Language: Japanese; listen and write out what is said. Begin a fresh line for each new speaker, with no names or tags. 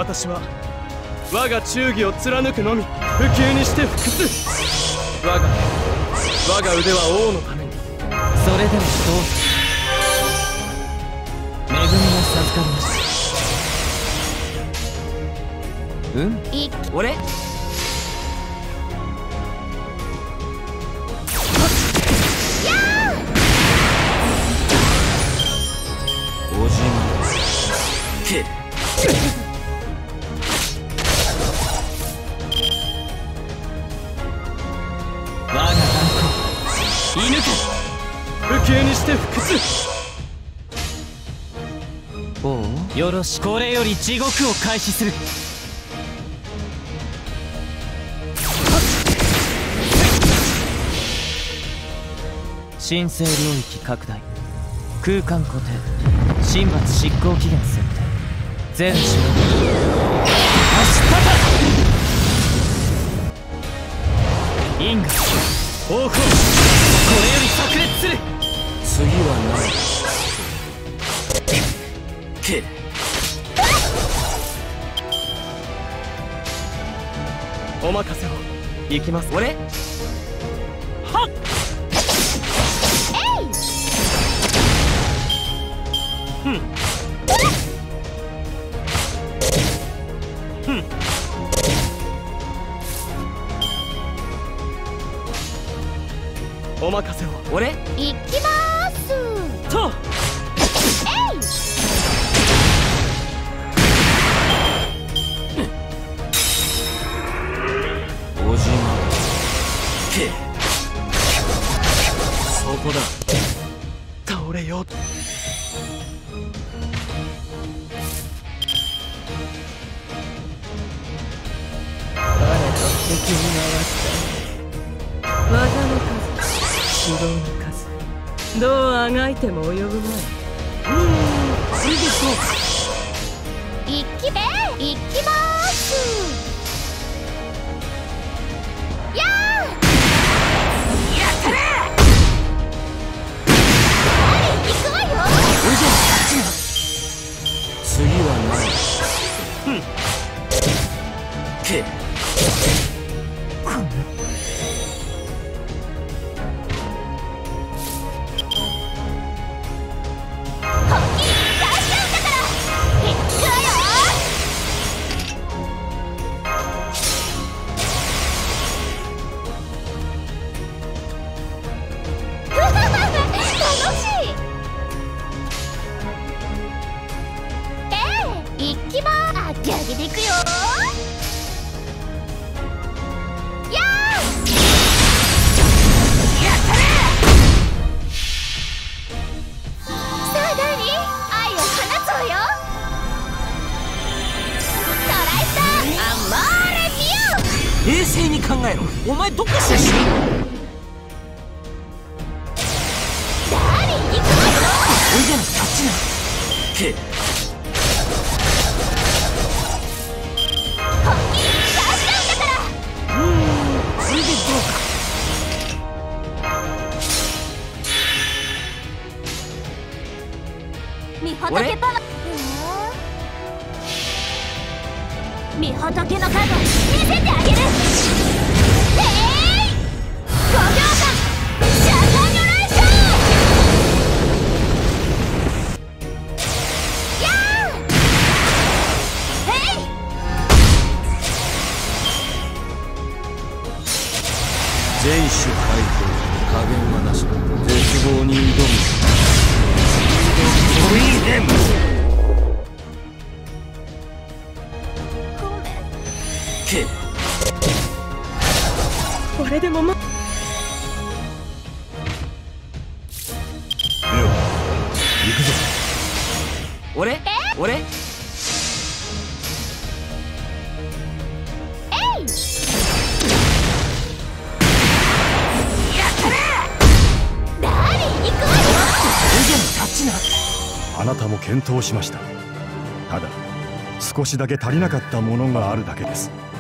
私は我が忠義を貫くのみ。不朽にして不屈。我が腕は王のために。
それでもどうする。恵みが授かりました。俺おじまけ我が断固犬か。
不朽にして不屈。
おう、よろしく。これより地獄を開始する。神聖領域拡大、空間固定、神罰執行期限設定、全種足たた因果方向、これより炸裂する。次はないけ
お任せを。行きます。
俺はっ
お任せを。
俺
行きまーす
と
おじまけそこだ。
倒れよう。
敵に回った技の数、指導の数、どうあがいても及ぶまい。
それでそうか。
行きまーす。やったれ。行くわよ。
おじゃあっちな。次はないけ
上げていくよ。やったれ。さあダーリン、愛を放つわよ。トライスターアンマーレビュー。
冷静に考えろ。お前どこ出身。
ダーリン行くわよ。
おいでの勝ちなけそれでどうか。
御仏パワー。御仏のカード見せてあげる。5秒間シャーターニョレーション。
全種解放、加減はなし。絶望に挑む。トリーヘム。
ごめん。
け
これでも
よ、行くぞ。俺
あなたも検討しました。ただ少しだけ足りなかったものがあるだけです。